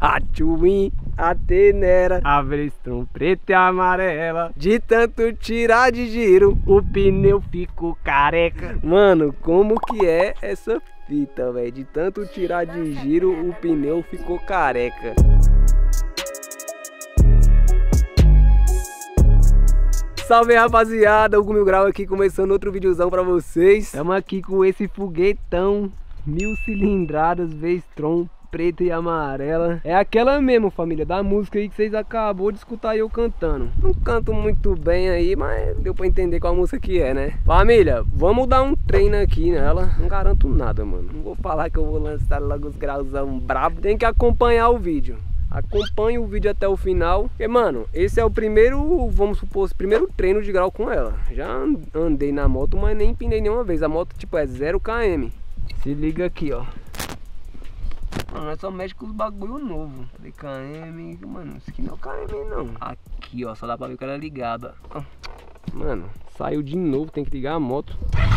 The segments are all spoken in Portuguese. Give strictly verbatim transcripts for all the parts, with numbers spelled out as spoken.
A Twin, a Tenera, a Bristol preta e amarela. De tanto tirar de giro, o pneu ficou careca. Mano, como que é essa fita, velho? De tanto tirar de giro, o pneu ficou careca. Salve, rapaziada, Hugo Mil Grau aqui, começando outro videozão pra vocês. Estamos aqui com esse foguetão mil cilindradas V-Strom preta e amarela. É aquela mesmo, família, da música aí que vocês acabou de escutar eu cantando. Não canto muito bem aí, mas deu pra entender qual música que é, né? Família, vamos dar um treino aqui nela. Não garanto nada, mano. Não vou falar que eu vou lançar logo os grauzão brabo. Tem que acompanhar o vídeo. Acompanhe o vídeo até o final. Porque, mano, esse é o primeiro, vamos supor, o primeiro treino de grau com ela. Já andei na moto, mas nem empinei nenhuma vez. A moto, tipo, é zero quilômetros. Se liga aqui, ó. Mano, nós só mexe com os bagulho novo. três quilômetros, mano, isso aqui não é quilômetro não. Aqui, ó, só dá pra ver que ela é ligada. Mano, saiu de novo, tem que ligar a moto.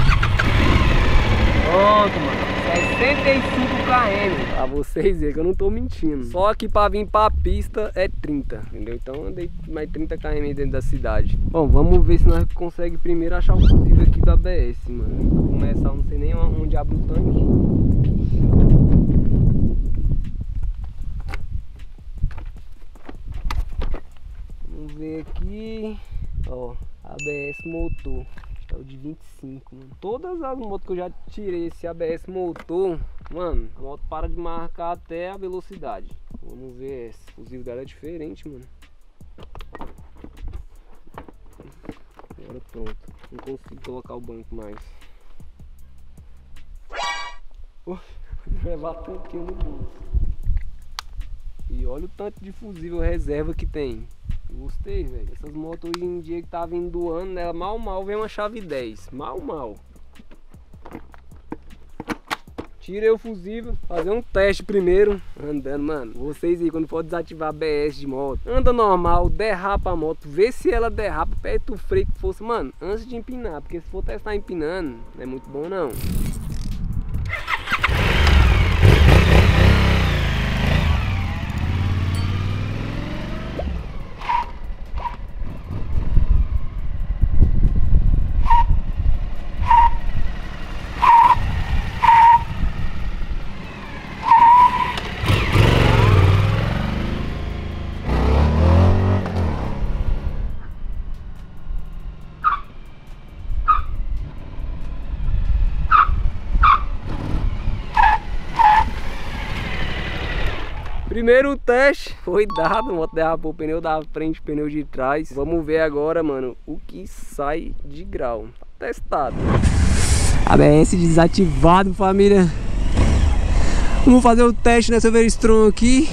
Pronto, mano, sessenta e cinco quilômetros. Pra vocês verem que eu não tô mentindo. Só que pra vir pra pista é trinta, entendeu? Então andei mais trinta quilômetros dentro da cidade. Bom, vamos ver se nós conseguimos primeiro achar o fusível aqui da A B S, mano. Pra começar, eu não sei nem onde abre o tanque. Vamos ver aqui. Ó, A B S motor. É o de vinte e cinco, mano. Todas as motos que eu já tirei esse A B S motor, mano, a moto para de marcar até a velocidade. Vamos ver, esse fusível dela é diferente, mano. Agora pronto. Não consigo colocar o banco mais. Vou levar tantinho no bolso. E olha o tanto de fusível reserva que tem. Gostei, velho. Essas motos hoje em dia que tá vindo do ano, nela mal mal vem uma chave dez. Mal mal. Tirei o fusível, fazer um teste primeiro. Andando, mano. Vocês aí, quando for desativar a A B S de moto, anda normal, derrapa a moto, vê se ela derrapa, aperta o freio que fosse, mano, antes de empinar. Porque se for testar empinando, não é muito bom não. Primeiro teste foi dado, a moto derrapou o pneu da frente, o pneu de trás. Vamos ver agora, mano, o que sai de grau. Tá testado. A B S desativado, família. Vamos fazer o teste nessa V-Strom aqui.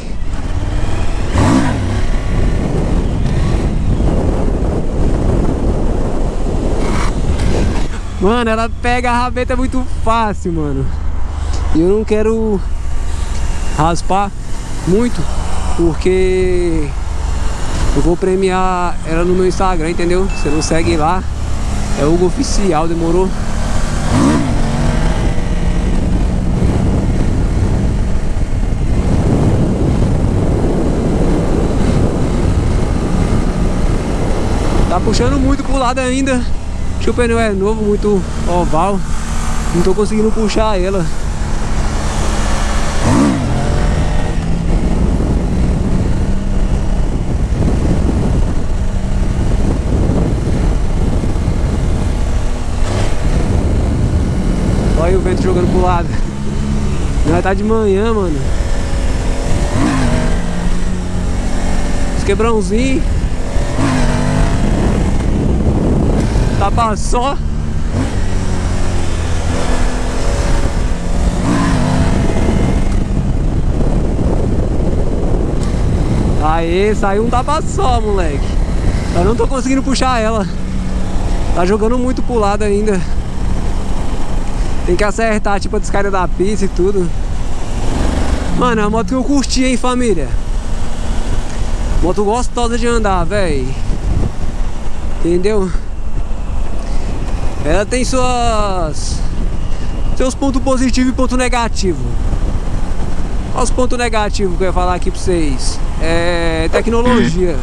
Mano, ela pega a rabeta muito fácil, mano. E eu não quero raspar muito, porque eu vou premiar ela no meu Instagram, entendeu? Você não segue lá, é Hugo Oficial, demorou? Tá puxando muito pro lado ainda. Acho que o pneu é novo, muito oval. Não tô conseguindo puxar ela. Olha o vento jogando pro lado. Já tá de manhã, mano. Os quebrãozinhos. Tapa só. Aê, saiu um tapa só, moleque. Eu não tô conseguindo puxar ela. Tá jogando muito pro lado ainda. Tem que acertar, tipo, a descarga da pista e tudo. Mano, é uma moto que eu curti, hein, família. Moto gostosa de andar, velho. Entendeu? Ela tem suas... seus pontos positivos e pontos negativos. Olha os pontos negativos que eu ia falar aqui pra vocês. É... tecnologia.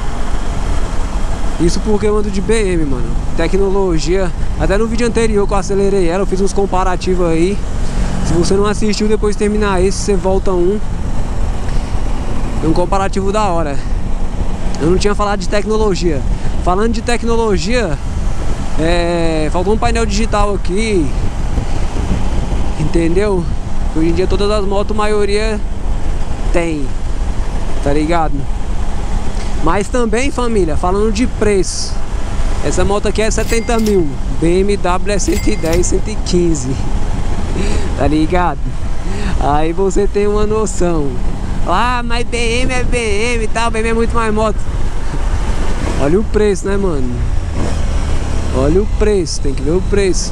Isso porque eu ando de B M, mano. Tecnologia. Até no vídeo anterior que eu acelerei ela, eu fiz uns comparativos aí. Se você não assistiu, depois de terminar esse, você volta um. É um comparativo da hora. Eu não tinha falado de tecnologia. Falando de tecnologia, é... faltou um painel digital aqui. Entendeu? Hoje em dia todas as motos, a maioria tem. Tá ligado? Mas também, família, falando de preço, essa moto aqui é setenta mil. B M W é cento e dez, cento e quinze. Tá ligado? Aí você tem uma noção. Ah, mas B M é B M e tal, B M é muito mais moto. Olha o preço, né, mano? Olha o preço, tem que ver o preço.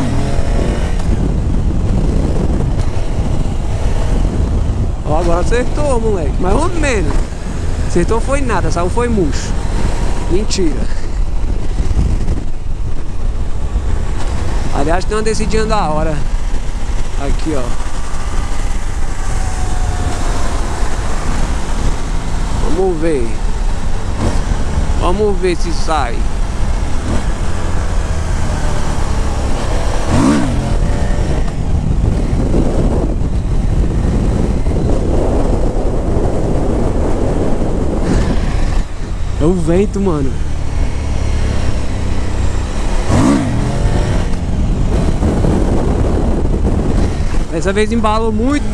Ó, agora acertou, moleque, mais ou menos. Acertou foi nada, saiu foi murcho. Mentira. Aliás, tem uma descidinha da hora. Aqui, ó. Vamos ver. Vamos ver se sai. É o vento, mano. Dessa vez embalou muito.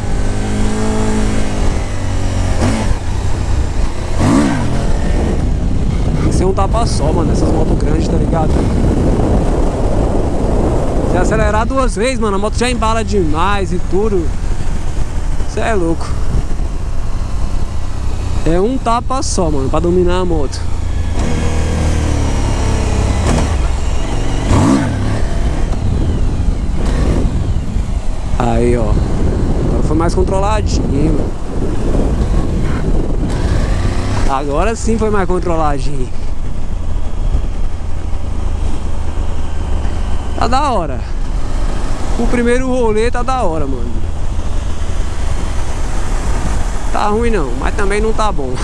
Tem que ser um tapa-só, mano, essas motos grandes, tá ligado? Se acelerar duas vezes, mano, a moto já embala demais e tudo. Isso é louco. É um tapa só, mano, pra dominar a moto. Aí, ó. Agora foi mais controladinho, mano. Agora sim foi mais controladinho. Tá da hora. O primeiro rolê tá da hora, mano. Tá ruim não, mas também não tá bom.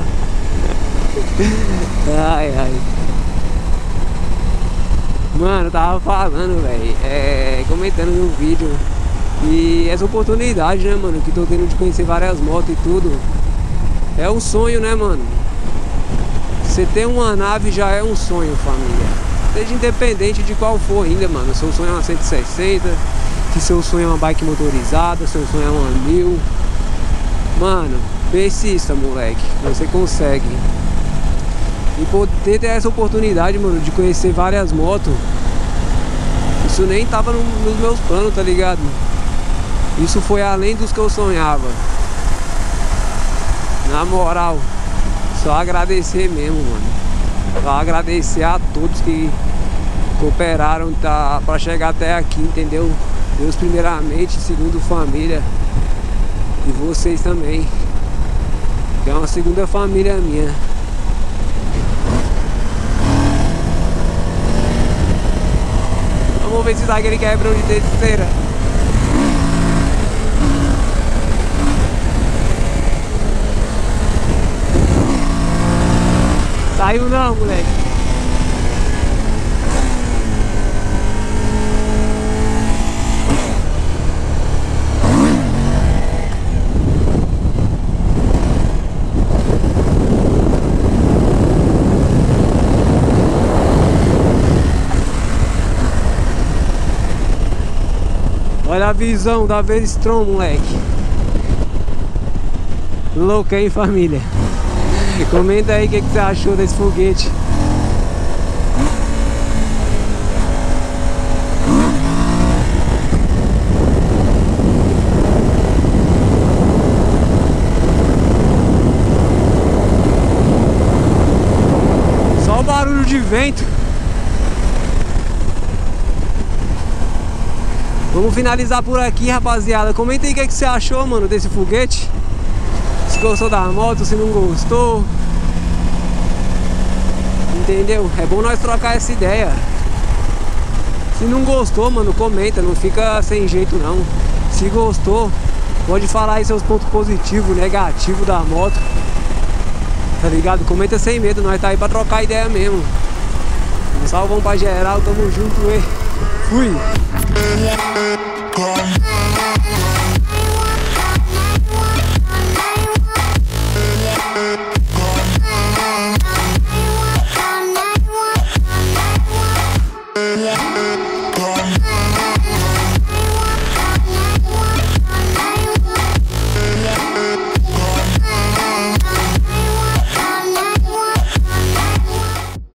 Ai, ai. Mano, eu tava falando, velho, é, comentando no vídeo. E essa oportunidade, né, mano, que tô tendo de conhecer várias motos e tudo. É um sonho, né, mano? Você ter uma nave já é um sonho, família. Seja independente de qual for ainda, mano. Seu sonho é uma cento e sessenta, se seu sonho é uma bike motorizada, seu sonho é uma mil. Mano, persista, moleque, você consegue. E poder ter essa oportunidade, mano, de conhecer várias motos, isso nem tava no, nos meus planos, tá ligado? Isso foi além dos que eu sonhava. Na moral, só agradecer mesmo, mano. Só agradecer a todos que cooperaram tá, pra chegar até aqui, entendeu? Deus primeiramente, segundo família. E vocês também, que é uma segunda família minha. Vamos ver se dá aquele quebrão de terceira. Saiu não, moleque. Olha a visão da Veristron, moleque. Louco, hein, família? Comenta aí o que, que você achou desse foguete. Só o barulho de vento. Vamos finalizar por aqui, rapaziada. Comenta aí o que, que você achou, mano, desse foguete. Se gostou da moto, se não gostou. Entendeu? É bom nós trocar essa ideia. Se não gostou, mano, comenta. Não fica sem jeito, não. Se gostou, Pode falar aí seus pontos positivos, negativos da moto. Tá ligado? Comenta sem medo, nós tá aí pra trocar ideia mesmo. Um salvão pra geral, tamo junto, e fui!